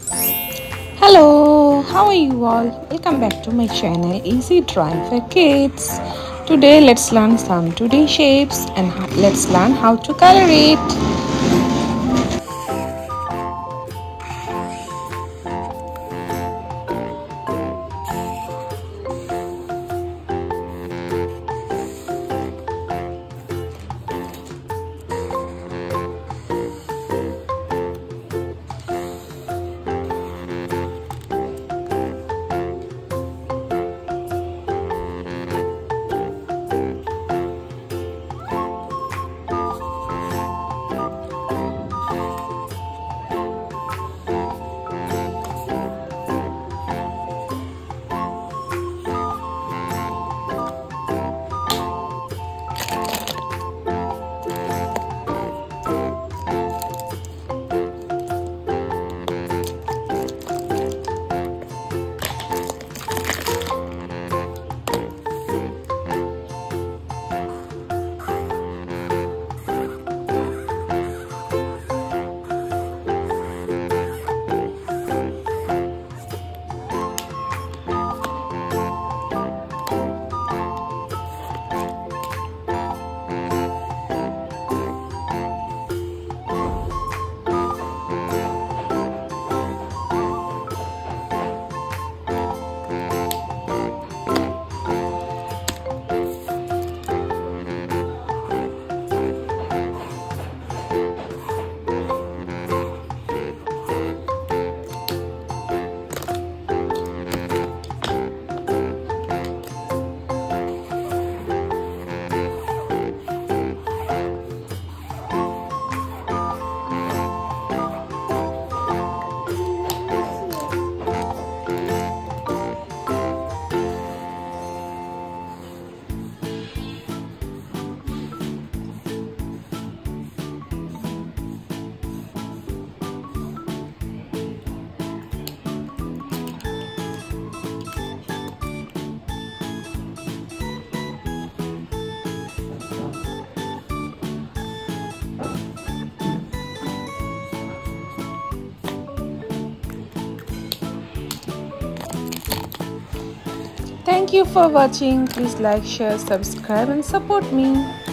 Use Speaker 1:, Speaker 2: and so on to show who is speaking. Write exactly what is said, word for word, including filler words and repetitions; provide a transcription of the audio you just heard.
Speaker 1: Hello, how are you all? Welcome back to my channel Easy Drawing for Kids. Today let's learn some two D shapes and let's learn how to color it. Thank you for watching. Please like, share, subscribe and support me.